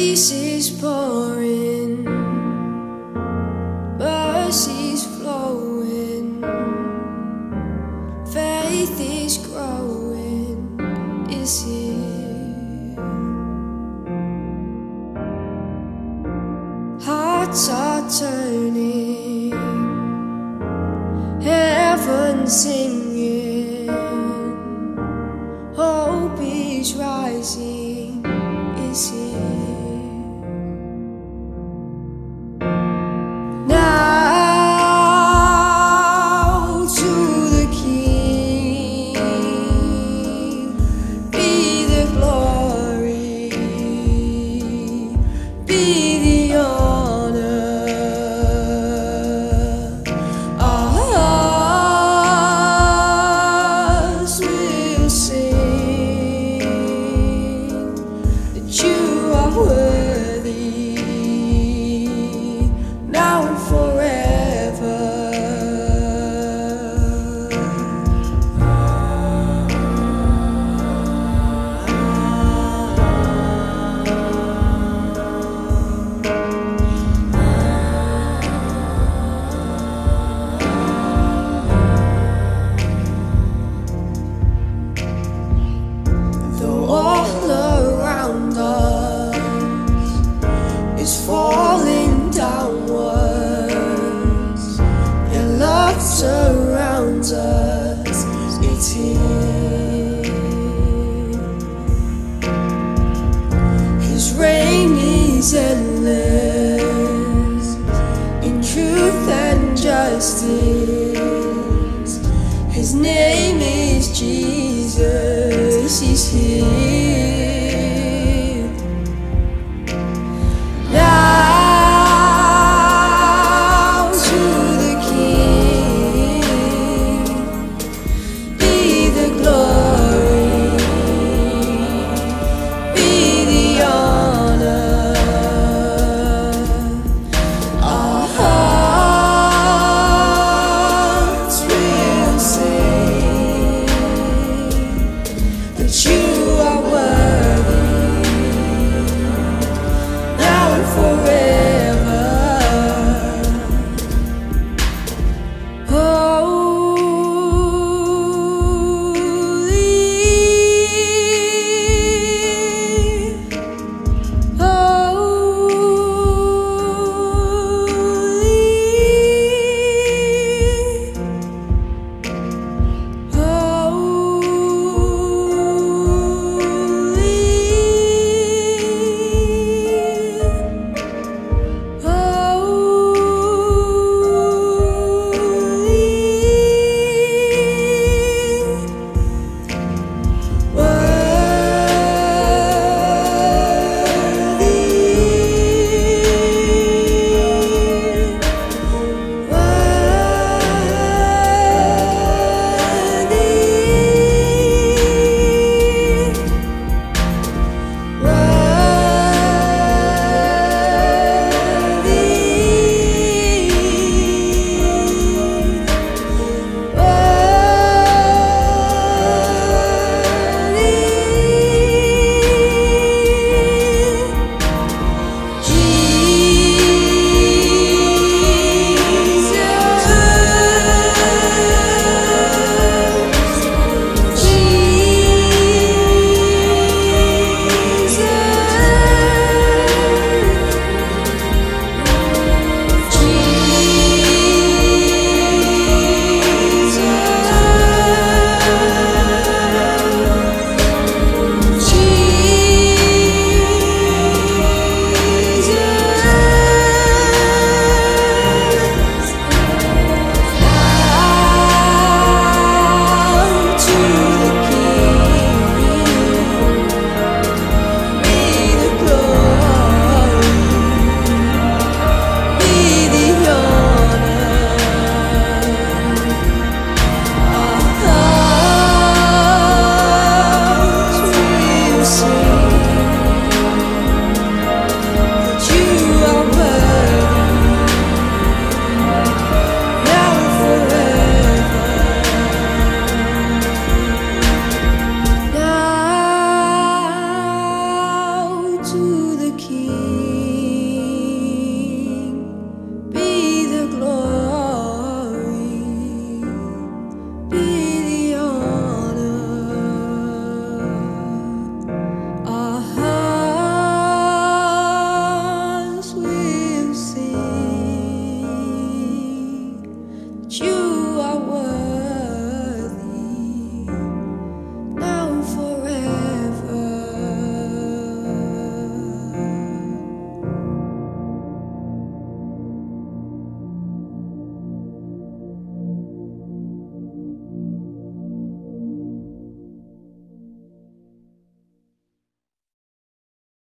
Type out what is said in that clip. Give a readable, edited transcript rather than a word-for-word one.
Grace is pouring, mercy's flowing, faith is growing, is here. Hearts are turning, heaven singing, hope is rising, is here. Now to the King be the glory, be the honor. Our hearts will sing that you are worthy, now and forever. Though all around us is falling downwards, your love surrounds us, it's here. His reign is endless in truth and justice.